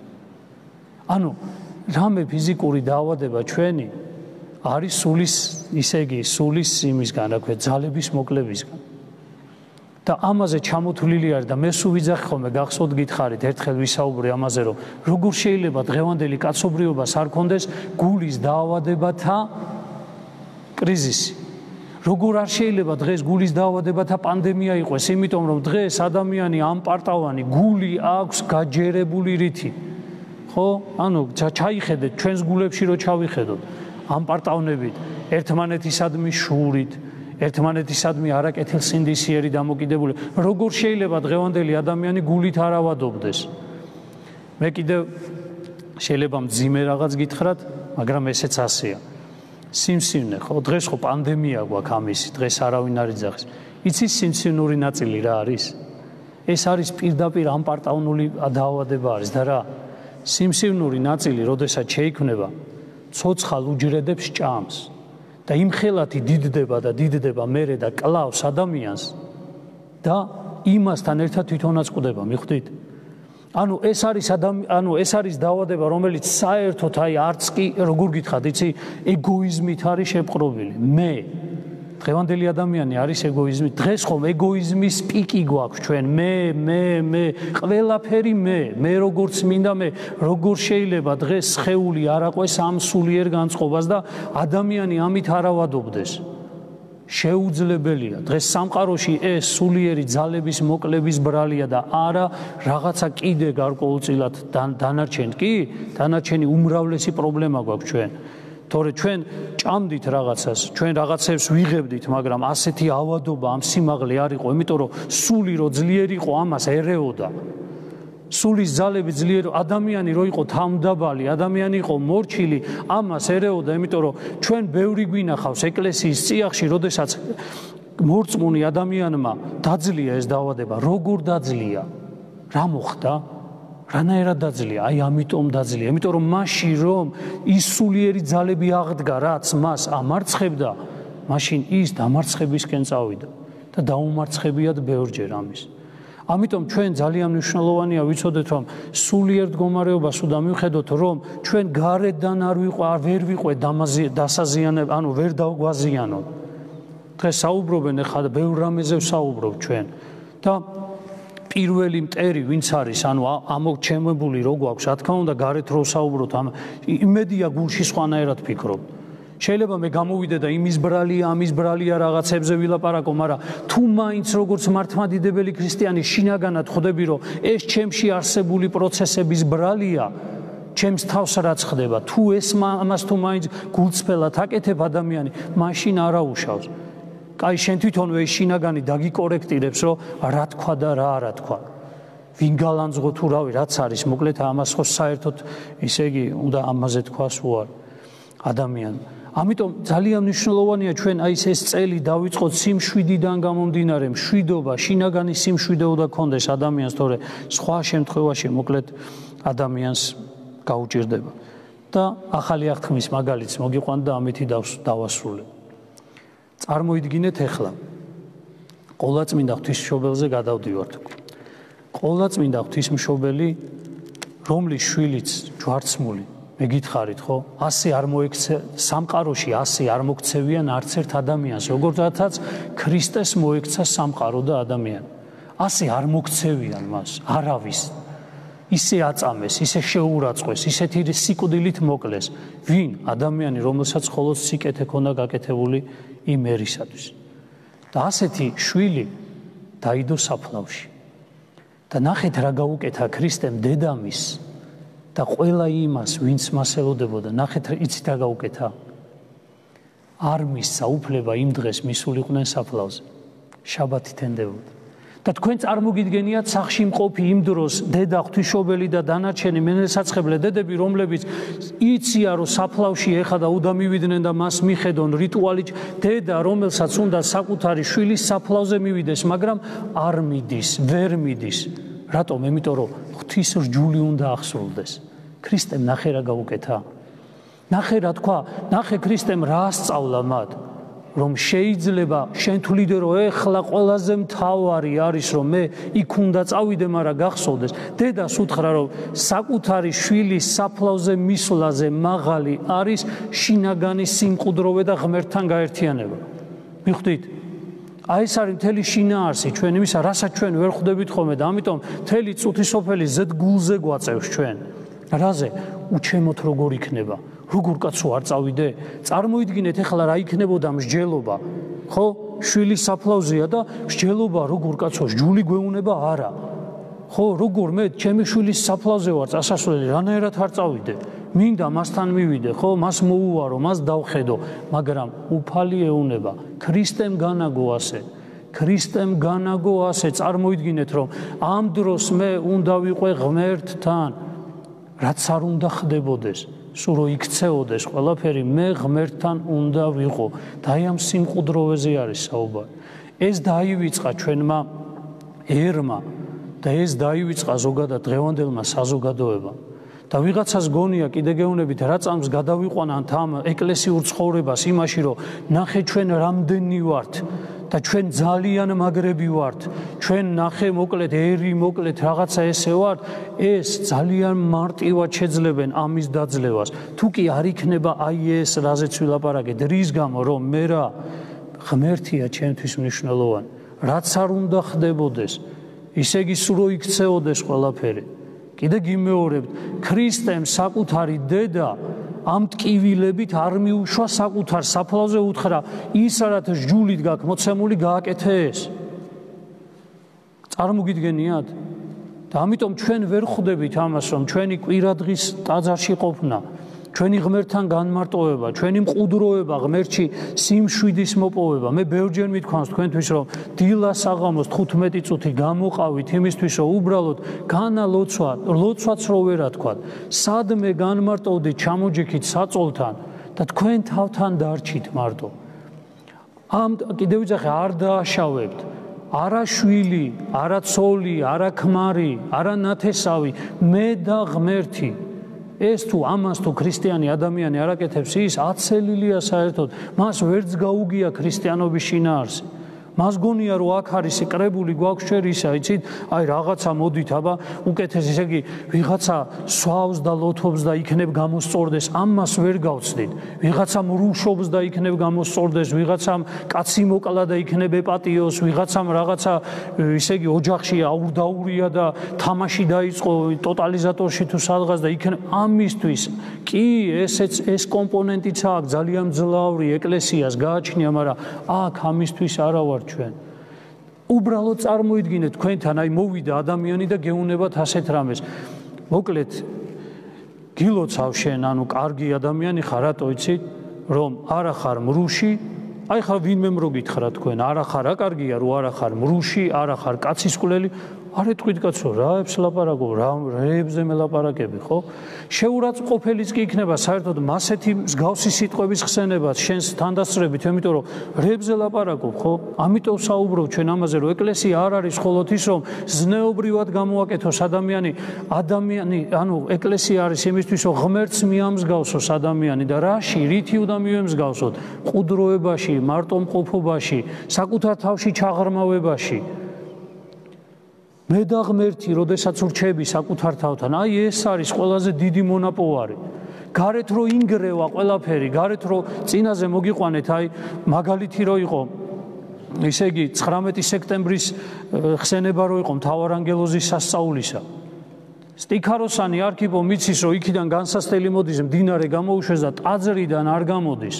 Speaker 1: ანუ რამე ფიზიკური დაავადება ჩვენი არის სულის, ისე იგი სულის იმისგან, რა ქვია, ძალების მოკლებისგან. და ამაზე ჩამოთვლილი არის და მე სულ ვიძახი ხოლმე, გახსოვთ გითხარით, ერთხელ ვისაუბრე ამაზე, რომ როგორ შეიძლება დღევანდელი კაცობრიობას არ კონდეს გულის დაავადებათა კრიზისი. როგორ არ შეიძლება დღეს გულის დაავადებათა პანდემია იყოს, იმიტომ რომ დღეს ადამიანი ამპარტავანი გული აქვს გაჯერებული რითი. ხო? ანუ ჩაიხედეთ ჩვენს გულებში რო ჩავიხედოთ, ამპარტავნებით, ერთმანეთისადმი შურით, ერთმანეთისადმი არაკეთილსინდისიერი დამოკიდებული. როგორ შეიძლება დღევანდელი ადამიანი გულით არ ავადობდეს? მე კიდევ შეიძლება მძიმე რაღაც გითხრათ, მაგრამ ესეც ასეა. სიმსივნე, ხო, დღეს ხო პანდემია გვაქვს ამისი, დღეს არავინ არ იძახის. იცის სიმსივნური ნაწილი რა არის? ეს არის პირდაპირ ამპარტავნული დაავადება არის და რა? სიმსივნური ნაწილი, როდესაც შეიქმნება, ცოცხალ უჯრედებს ჭამს. და იმ ხელათი დიდდება და დიდდება მერე და კლავს ადამიანს და იმასთან ერთად თვითონაც ყვდება, მიხვდით? ანუ ეს არის ანუ ეს არის დაავადება, რომელიც საერთოდ აი არც კი როგორ გითხრათ, იცი, ეგოიზმით არის შეპყრობილი. მე დღევანდელი ადამიანი არის ეგოიზმით. დღეს ხომ ეგოიზმის პიკი გვაქვს ჩვენ. მე, მე, მე, ყველაფერი მე, მე როგორც მინდა, მე როგორ შეიძლება დღეს სხეული არ აყვეს ამ სულიერ განწყობას და ადამიანი ამით არ ავადობდეს. შეუძლებელია. დღეს სამყაროში ეს სულიერი ძალების მოკლების ბრალია და არა რაღაცა კიდე გარკვეულწილად დანარჩენ კი, დანარჩენი უმრავლესი პრობლემა გვაქვს ჩვენ. თორე ჩვენ ჭამდით რაღაცას, ჩვენ რაღაცებს ვიღებდით, მაგრამ ასეთი ავადობა ამ სიმაღლე არ იყო, იმიტომ რომ სული რო ძლიერი იყო, ამას ერეოდა. სულის ძალები ძლიერი, ადამიანი რო იყო თავმდაბალი, ადამიანი იყო მორჩილი, ამას ერეოდა, იმიტომ რომ ჩვენ ბევრი გვინახავს ეკლესიის წიაღში, როდესაც მორწმუნე ადამიანმა დაძლია ეს დაავადება, როგორ დაძლია? რა მოხდა? რანაირად დაძლია? აი ამიტომ დაძლია, იმიტომ რომ მაშინ რომ ის სულიერი ძალები აღდგა, რაც მას ამარცხებდა, მაშინ ის დამარცხებისკენ წავიდა და დაუმარცხებიათ ბევრჯერ ამის. ამიტომ ჩვენ ძალიან მნიშვნელოვანია ვიცოდეთ, რომ სულიერ მდგომარეობას უნდა მივხედოთ, რომ ჩვენ გარედან არ ვიყო, არ ვერ ვიყო დასაზიანებ, ანუ ვერ დავგვაზიანოთ. დღეს საუბრობენ ახლა ბევრ რამეზე ვსაუბრობ ჩვენ და პირველი მტერი ვინც არის, ანუ ამოჩემებული რო გვაქვს, რა თქმა უნდა, გარეთ რო ვსაუბროთ, ამ იმედია გულში სხვანაირად ფიქრობ. შეიძლება მე გამოვიდე და იმის ბრალია, ამის ბრალია რაღაცებზე ვილაპარაკო, მაგრამ თუ მაინც როგორც მართლმადიდებელი ქრისტიანი შინაგანად ხვდები, რომ ეს ჩემში არსებული პროცესების ბრალია, ჩემს თავს რაც ხდება, თუ ეს ამას თუ მაინც გულწრფელად აკეთებ ადამიანი, მაშინ არ აუშავს. კაი, შენ თვითონვე შინაგანი დაგიკორექტირებს, რომ რა თქვა და რა არა თქვა. ვინ გალანძღო თუ რავი, რაც არის, მოკლედ ამას ხო საერთოდ, ისე იგი, უნდა ამაზე თქვას უარ ადამიანს. ამიტომ ძალიან მნიშვნელოვანია ჩვენ აი ეს წელი დავიწყოთ სიმშვიდიდან გამომდინარე, მშვიდობა, შინაგანი სიმშვიდე უნდა კონდეს ადამიანს, თორე სხვა შემთხვევაში მოკლედ ადამიანს გაუჭირდება. და ახალი აღთქმის მაგალითს მოგიყვანთ და ამითი დავასრულებ. წარმოიდგინეთ ახლა ყოლაწმინდა ღვთისმშობელზე გადავდივართ. ყოლაწმინდა ღვთისმშობელი, რომლის შვილიც ჯვარცმული, მე გითხარით ხო, ასე არ მოექცე სამყაროში, ასე არ მოქცევიან არც ერთ ადამიანს, როგორცაც ქრისტეს მოექცა სამყარო და ადამიანი. ასე არ მოქცევიან მას არავის. ისე აწამეს, ისე შეურაცხყვეს, ისეთი სიკვდილით მოკლეს. ვინ? ადამიანი, რომელსაც მხოლოდ სიკეთე ქონდა გაკეთებული იმ ერისათვის. და ასეთი შვილი დაიდო საფლავში. და ნახეთ რა გაუკეთა ქრისტემ დედამის და ყველა იმას, ვინც მას ელოდებოდა, ნახეთ იცით რა გაუკეთა. არ მისცა უფლება იმ დღეს მისულიყვნენ საფლავზე. შაბათი თენდებოდა. და თქვენ წარმოგიდგენიათ სახში მყოფი იმ დროს დედა ღვთისმშობელი და დანარჩენი მენელსაცხებლე დედები, რომლებიც იციან რომ საფლავში ეხა და უნდა მივიდნენ და მას მიხედონ რიტუალით, დედა რომელსაც უნდა საკუთარი შვილის საფლავზე მივიდეს, მაგრამ არ მიდის, ვერ მიდის. რატომ? იმიტომ რომ ღვთის რჯული უნდა ახსრულდეს. ქრისტემ ნახე რა გაუკეთა. ნახე რა თქვა, ნახე ქრისტემ რა ასწავლა მათ. რომ შეიძლება შენ თვლიდე რომ ეხლა ყველაზე მთავარი არის რომ მე იქ უნდა წავიდე, მაგრამ გახსოვდეს დედას უთხრა რომ საკუთარი შვილის საფლავზე მისვლაზე მაღალი არის შინაგანი სიმყუდროვე და ღმერთთან გაერთიანება. მიხვდით? აი ეს არის მთელი შინაარსი ჩვენ იმისა, რასაც ჩვენ ვერ ხვდებით ხოლმე და ამიტომ მთელი წუთი სოფელი ზედ გულზე გვაწევს ჩვენ. რაზე? უჩემოთ როგორ იქნება? როგორ კაცო არ წავიდე? წარმოიდგინეთ ახლა რა იქნებოდა მსჯელობა. ხო? შვილის საფლავზეა და მსჯელობა როგორ კაცო, ჯული გვეუნება არა. ხო, როგორ მე ჩემი შვილის საფლავზე ვარ წასასვლელი, რანაირად არ წავიდე? მინდა მასთან მივიდე, ხო, მას მოუვარო, მას დავხედო, მაგრამ უფალი ეუნება. ქრისტემ განაგო ასე. ქრისტემ განაგო ასე. წარმოიდგინეთ რომ ამ დროს მე უნდა ვიყო ღმერთთან, რაც არ უნდა ხდებოდეს. სულ რო იქცეოდეს ყველაფერი, მე ღმერთთან უნდა ვიყო. და აი ამ სიმყუდროვეზე არის საუბარი. ეს დაივიწყა ჩვენმა ერმა და ეს დაივიწყა ზოგადად დღევანდელმა საზოგადოებამ. და ვიღაცას გონია კიდე გეუბნებით რა წამს გადავიყვანათ ამ ეკლესიურ ცხოვრებას იმაში, რომ ნახე ჩვენ რამდენი ვართ და ჩვენ ძალიან მაგრები ვართ, ჩვენ ნახე მოკლედ ერი მოკლედ რაღაცა ესე ვართ, ეს ძალიან მარტივად შეძლებენ ამის დაძლევას. თუ კი არ იქნება აი ეს რაზეც ვილაპარაკეთ, რის გამო რომ მე რა ღმერთია ჩემთვის მნიშვნელოვანი, რაც არ უნდა ხდებოდეს, ისე იგი სულ იქცეოდეს ყველაფერი. კიდე გიმეორებთ, ქრისტემ საკუთარი დედა ამ ტკივილებით არ მიუშვა საკუთარ საფლავზე უთხრა, ის რაც ჯულით გაქვს მოცემული გააკეთე ეს. წარმოგიდგენიათ? და ამიტომ ჩვენ ვერ ხვდებით ამას, რომ ჩვენი კვირადღის ტაძარში ყოფნა, ჩვენი ღმერთთან განმარტოვება, ჩვენი მყუდროება, ღმერთში სიმშვიდის მოპოვება. მე ბევრჯერ მithქვამს თქვენთვის, რომ დილა საღამოს თხუთმეტი წუთი გამოყავით იმისთვის, რომ უბრალოდ განა ლოცვა, ლოცვაც რო ვერა თქვათ, სადმე განმარტოვდით ჩამოჯექით საწოლთან და თქვენ თავთან დარჩით მარტო. ამ კიდევ ვიძახე, არ დააშავებთ. არა შვილი, არა ცოლი, არა ქმარი, არა ნათესავი, მე და ღმერთი. ეს თუ ამას თუ ქრისტიანი ადამიანი არ აკეთებს, ის აცელილია საერთოდ, მას ვერც გაუგია ქრისტიანობის შინაარსი. მას გონია რომ აქ არის კრებული გვაქვს შერ ისა, იცით, აი რაღაცა მოდით, აბა უკეთეს, ესე იგი ვიღაცა სვავს და ლოთობს და იქნებ გამოსწორდეს, ამას ვერ გავცდით. ვიღაცა მრუშობს და იქნებ გამოსწორდეს, ვიღაცამ კაცი მოკლა და იქნებ ეპატიოს, ვიღაცამ რაღაცა ესე იგი ოჯახში აურდაურია და თამაში დაიწყო ტოტალიზატორში თუ სადღაც და იქნებ ამისთვის. კი, ესეც ეს კომპონენტიც აქვს ძალიან მძლავრი ეკლესიას გააჩნია, მაგრამ აქ ამისთვის არა ვარ ჩვენ. უბრალოდ წარმოიდგინეთ თქვენთან აი მოვიდა ადამიანი და გეუნებათ ასეთ რამეს. მოკლედ გილოცავ შენ, ანუ კარგი ადამიანი ხარ, რატო იცით, რომ არა ხარ მრუში, აი ხარ ვინმე მრო გითხრა თქვენ, არა ხარ აკარგია, რო არა ხარ მრუში, არა ხარ კაცისკვლელი, არ ეთქვით კაცო, რაებს ლაპარაკობ, რა რეებზე მელაპარაკები, ხო? შეურაცხყოფელიც კი იქნება საერთოდ მასეთი მსგავსი სიტყვების ხსენებაც შენს თანდასწრებით, იმიტომ რომ რეებზე ლაპარაკობ, ხო? ამიტომ საუბრობ ჩვენ ამაზე, რომ ეკლესია არ არის მხოლოდ ის, რომ ზნეობრივად გამოაკეთოს ადამიანი, ადამიანი, ანუ ეკლესია არის იმისთვის, რომ ღმერთს მიამსგავსოს ადამიანი და რაში, რითი უნდა მიემსგავსოთ? მყუდროებაში, მარტომყოფობაში, საკუთარ თავში ჩაღრმავებაში. მე და ღმერთი, როდესაც ვრჩები საკუთარ თავთან, აი ეს არის ყველაზე დიდი მონაპოვარი. გარეთ რო ინგრევა ყველაფერი, გარეთ რო წინაზე მოგიყვანეთ, აი მაგალითი რო იყო, ისე იგი ცხრამეტი სექტემბრის ხსენება რო იყო მთავარანგელოზის სასწაულისა. სტიქაროსანი არქიპო მიცის, რომ იქიდან განსასწრელი მოდის, მდინარე გამოუშვეს და ტაძრიდან არ გამოდის.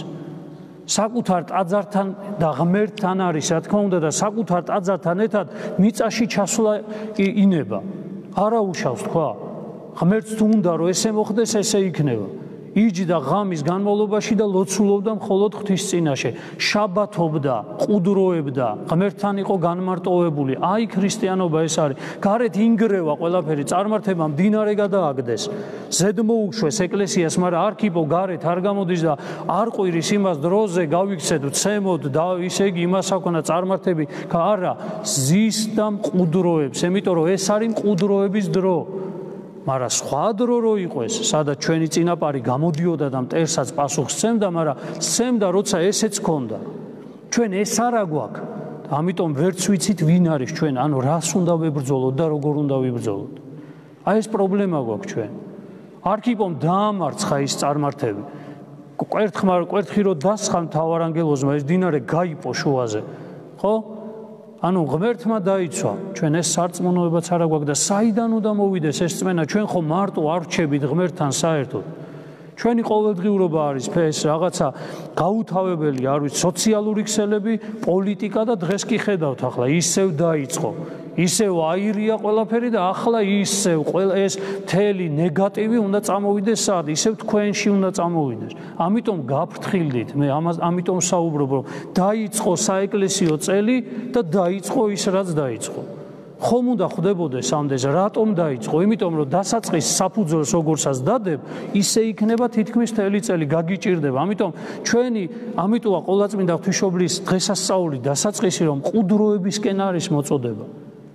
Speaker 1: საკუთარ ტაძართან და ღმერთთან არის, რა თქმა უნდა, და საკუთარ ტაძართან ერთად მიწაში ჩასვლა ინება. არა უშავს თქვა. ღმერთს თუ უნდა რომ ესე მოხდეს, ესე იქნება. იჯდა ღამის განმავლობაში და ლოცულობდა მხოლოდ ღვთის წინაშე. შაბათობდა, ყუდროებდა, ღმერთთან იყო განმარტოვებული. აი ქრისტიანობა ეს არის. გარეთ ინგრევა ყველაფერი, წარმართება მდინარე გადააგდეს. ზედ მოუშვეს ეკლესიას, მაგრამ არქიპო გარეთ არ გამოდის და არ ყვირის იმას დროზე გავიქცეთ, ვცემოთ და ისე იგი იმას აქვს წარმართები, არა, ზის და მყუდროებს, იმიტომ რომ ეს არის მყუდროების დრო. მაგრამ სხვა დრო რო იყოს, სადაც ჩვენი წინაპარი გამოდიოდა და მტერსაც პასუხს სცემდა, მაგრამ სცემდა, როცა ესეც ქონდა. ჩვენ ეს არა გვაქვს. ამიტომ ვერც ვიცით ვინ არის ჩვენ, ანუ რას უნდა ვებრძოლოთ და როგორ უნდა ვიბრძოლოთ. აი ეს პრობლემა გვაქვს ჩვენ. არქიპომ დაამარცხა ის წარმართები. კვერთხმარ კვერთხი რო დასხა მთავარანგელოზმა, ეს დინარე გაიპო შუაზე. ხო? ანუ ღმერთმა დაიცვა, ჩვენ ეს სარწმუნოებაც არა გვაქვს და საიდან უნდა მოვიდეს ეს წმენა, ჩვენ ხო მარტო არ ვრჩებით ღმერთთან საერთოდ. ჩვენი ყოველდღიურობა არის ეს რაღაცა გაუთავებელი, არ ვიცი, სოციალური ქსელები, პოლიტიკა და დღეს კი ხედავთ ახლა ისევ დაიწყო. ისევ აირია ყველაფერი და ახლა ისევ ეს მთელი ნეგატივი უნდა წამოვიდეს სად, ისევ თქვენში უნდა წამოვიდეს. ამიტომ გაფრთხილდით, მე ამას ამიტომ საუბრობ, რომ დაიწყო საეკლესიო წელი და დაიწყო ის რაც დაიწყო. ხომ უნდა ხვდებოდეს ამდენს, რატომ დაიწყო? იმიტომ რომ დასაწყის საფუძველს როგორცაც დადებ, ისე იქნება თითქმის მთელი წელი გაგიჭირდება. ამიტომ ჩვენი, ამიტომა ყოვლადწმინდა ღვთისმშობლის დღესასწაული დასაწყისი, რომ მყუდროებისკენ არის მოწოდება.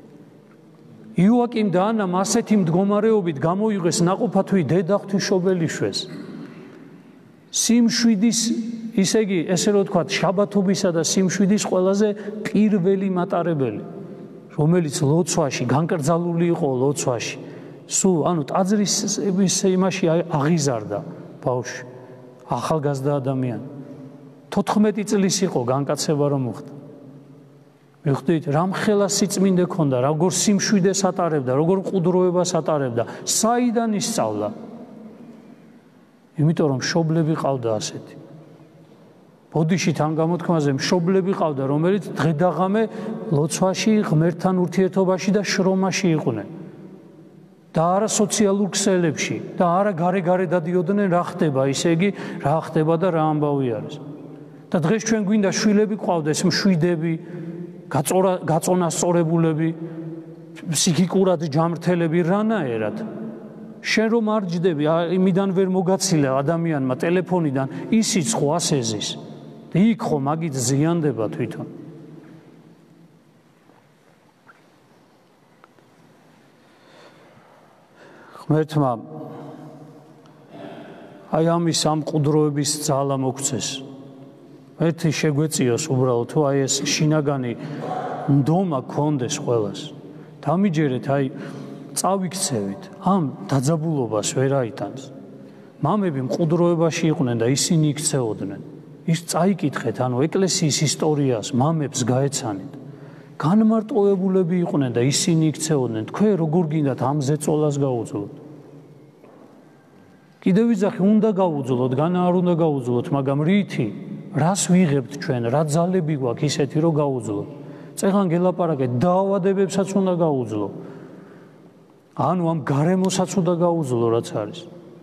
Speaker 1: იოაკიმ და ანამ ასეთი მდგომარეობით გამოიღეს ნაყოფათვი დედა ღვთისმშობელი შვეს. სიმშვიდის ისე იგი, ესე რომ ვთქვათ, შაბათობისა და სიმშვიდის ყველაზე პირველი მატარებელი, რომელიც ლოცვაში განკრძალული იყო ლოცვაში. სულ, ანუ ტაძრის იმაში აღიზარდა ბავშვი, ახალგაზრდა ადამიანი. თოთხმეტი წლის იყო განკაცება რომ მოხდა. მიხვდით, რამხელა სიწმინდე ქონდა, როგორ სიმშვიდეს ატარებდა, როგორ მყუდროებას ატარებდა, საიდან ისწავლა? იმიტომ რომ მშობლები ყავდა ასეთი. ბოდიში თან გამოთქმაზე მშობლები ყავდა, რომელიც დღედაღამე ლოცვაში, ღმერთთან ურთიერთობაში და შრომაში იყვნენ. და არა სოციალურ ქსელებში, და არა გარე-გარე დადიოდნენ რა ხდება, ისე იგი რა ხდება და რა ამბავი არის. და დღეს ჩვენ გვინდა შვილები ყავდეს, მშვიდები, გაწონასწორებულები, ფსიქიკურად ჯამრთელები, რანაერად. შენ რომ არ ჯდები, იმიდან ვერ მოგაცილა ადამიანმა ტელეფონიდან, ისიც ხო ასეზის. და იქ ხო მაგით ზიანდება თვითონ. ღმერთმა აი ამის ამ მყუდროების ძალა მოგცეს. ერთი შეგვეციოს უბრალოდ თუ აი ეს შინაგანი ნდომა გქონდეს ყველას. დამიჯერეთ, აი წავიქცევით, ამ დაძაბულობას ვერ აიტანს. მამები მყუდროებაში იყვნენ და ისინი იქცეოდნენ. ის წაიკითხეთ, ანუ ეკლესიის ისტორიას მამებს გაეცანით. განმარტოვებულები იყვნენ და ისინი იქცეოდნენ. თქვენ როგორ გინდათ ამ ზეწოლას გაუძლოთ? კიდევ ვიძახი, უნდა გაუძლოთ, განა არ უნდა გაუძლოთ, მაგრამ რითი? რას ვიღებთ ჩვენ, რა ძალები გვაქვს ისეთი, რომ გაუძლოთ? წეღან გელაპარაკეთ, დაავადებებსაც უნდა გაუძლო. ანუ ამ გარემოსაც უნდა გაუძლო, რაც არის.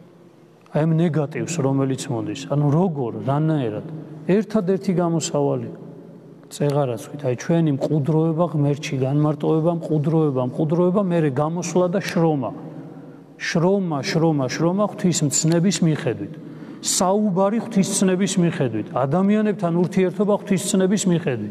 Speaker 1: აი ამ ნეგატივს, რომელიც მოდის, ანუ როგორ, რანაერად, ერთადერთი გამოსავალი. წეღარაც ვით, აი ჩვენი მყუდროება ღმერთში, განმარტოვება, მყუდროება, მყუდროება, მერე გამოსვლა და შრომა. შრომა, შრომა, შრომა ღვთისმცნების მიხედვით. საუბარი ღვთისმცნების მიხედვით, ადამიანებთან ურთიერთობა ღვთისმცნების მიხედვით.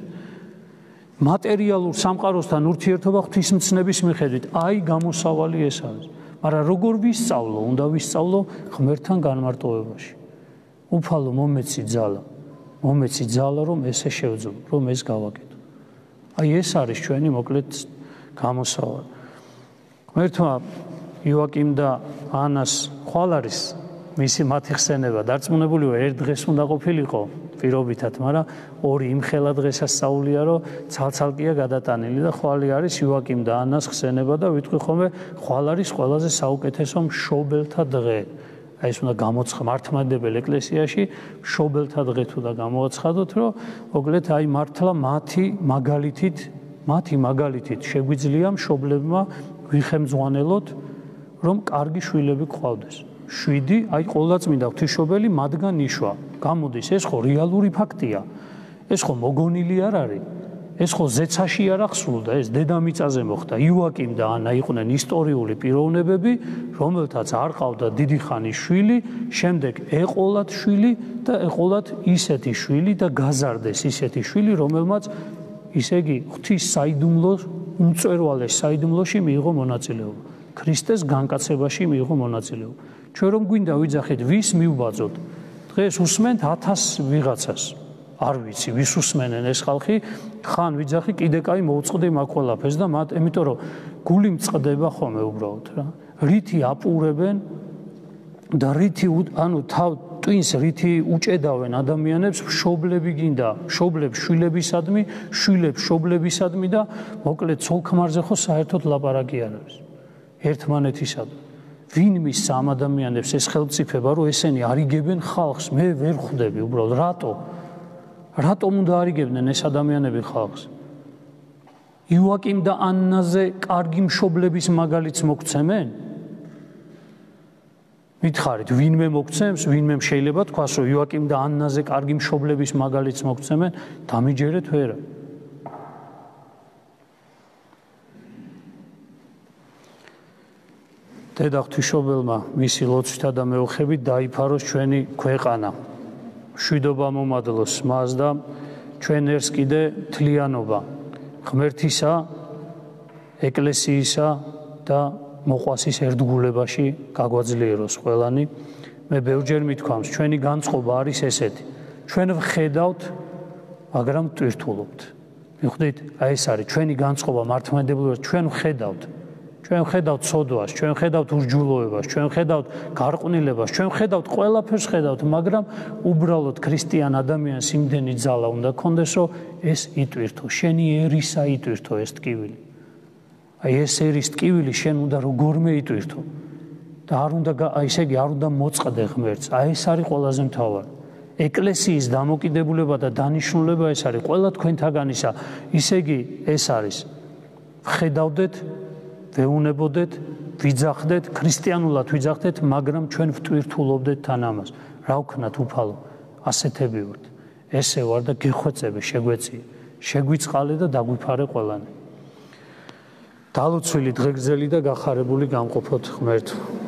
Speaker 1: მატერიალურ სამყაროსთან ურთიერთობა ღვთისმცნების მიხედვით. აი გამოსავალი ეს არის. მაგრამ როგორ ვისწავლო? უნდა ვისწავლო ღმერთთან განმარტოვებაში. უფალო მომეცი ძალა. მომეცი ძალა, რომ ესე შევძლო, რომ ეს გავაკეთო. აი ეს არის ჩვენი მოკლედ გამოსავალი. ღმერთმა იოაკიმ და ანას ხვალ არის მისი მათი ხსენება დარწმუნებული ვარ, ერთ დღეს უნდა ყოფილიყო პირობითად, მაგრამ ორი იმხელა დღესასწაულია, რომ ცალ-ცალკეა გადატანილი და ხვალი არის იოაკიმ და ანას ხსენება და ვიტყვი ხოლმე ხვალ არის ყველაზე საუკეთესო მშობელთა დღე. აი ეს უნდა გამოცხადოთ მართლმადიდებელ ეკლესიაში მშობელთა დღე თუ და გამოაცხადოთ, რომ მოკლედ აი მართლა მათი მაგალითით, მათი მაგალითით შეგვიძლია მშობლებმა ვიხემძღვანელოთ, რომ კარგი შვილები გყავდეს. შვიდი, აი ყოვლადწმინდა ღვთისმშობელი მათგან იშვა. გამოდის, ეს ხო რეალური ფაქტია. ეს ხო მოგონილი არ არის. ეს ხო ზეცაში არ ახსულდა, ეს დედამიწაზე მოხდა. იოაკიმ და ანა იყვნენ ისტორიული პიროვნებები, რომელთაც არ ყავდა დიდი ხანი შვილი, შემდეგ ეყოლათ შვილი და ეყოლათ ისეთი შვილი და გაზარდეს ისეთი შვილი, რომელმაც ისე იგი ღვთის საიდუმლოს, უმწვერვალეს საიდუმლოში მიიღო მონაწილეობა. ქრისტეს განკაცებაში მიიღო მონაწილეობა. ჩვენ რომ გვინდა ვიძახით, ვის მივბაძოთ? დღეს უსმენთ ათას ვიღაცას. არ ვიცი, ვის უსმენენ ეს ხალხი, ხან ვიძახი, კიდე კაი მოუწყდი მაგ ყველაფერს და მათ, იმიტომ რომ გული მწყდება ხოლმე უბრალოდ რა. რითი აპურებენ და რითი, ანუ თავ ტვინს რითი უჭედავენ ადამიანებს, მშობლები გინდა, მშობლებს შვილებისადმი, შვილებს მშობლებისადმი და მოკლედ ცოლ-ქმარზე ხო საერთოდ ლაპარაკი არ არის. ერთმანეთისადმი. ვინ მისცა ამ ადამიანებს ეს ხელმწიფება, რომ ესენი არიგებენ ხალხს? მე ვერ ხვდები უბრალოდ, რატო? რატომ უნდა არიგებდნენ ეს ადამიანები ხალხს? იოაკიმ და ანაზე კარგი მშობლების მაგალითს მოგცემენ? მითხარით, ვინმე მოგცემს, ვინმე შეიძლება თქვას, რომ იოაკიმ და ანაზე კარგი მშობლების მაგალითს მოგცემენ? დამიჯერეთ ვერა. დედა ღვთისმშობელმა მისი ლოცვითა და მეოხებით დაიფაროს ჩვენი ქვეყანა. მშვიდობა მომადლოს მას და ჩვენ ერს კიდე თლიანობა ღმერთისა, ეკლესიისა და მოყვასის ერთგულებაში გაგვაძლიეროს ყველანი. მე ბევრჯერ მithქვამს, ჩვენი განწყობა არის ესეთი. ჩვენ ვხედავთ, მაგრამ ტვირთულობთ. მიხვდით? აი ეს არის ჩვენი განწყობა მართლმადიდებლობას, ჩვენ ვხედავთ. ჩვენ ვხედავთ სოდვას, ჩვენ ვხედავთ ურჯულოებას, ჩვენ ვხედავთ გარყვნილებას, ჩვენ ვხედავთ ყველაფერს ხედავთ, მაგრამ უბრალოდ ქრისტიან ადამიანს იმდენი ძალა უნდა ქონდეს, რომ ეს იტვირთო, შენი ერისა იტვირთო ეს ტკივილი. აი ეს ერის ტკივილი შენ უნდა როგორმე იტვირთო. და არ უნდა აი ესე იგი არ უნდა მოწყდე ღმერთს. აი ეს არის ყველაზე მთავარი. ეკლესიის დამოკიდებულება და დანიშნულება ეს არის ყველა თქვენთაგანისა. ისე იგი ეს არის. ხედავდეთ, ვეუნებოდეთ, ვიძახდეთ, ქრისტიანულად ვიძახდეთ, მაგრამ ჩვენ ვტვირთულობდეთ თან ამას. რა ვქნათ უფალო? ასეთები ვართ. ესე ვარ და გეხვეწები, შეგვეწიე. შეგვიწყალე და დაგვიფარე ყველანი. დალოცვილი დღეგრძელი და გახარებული გამყოფოთ ღმერთო.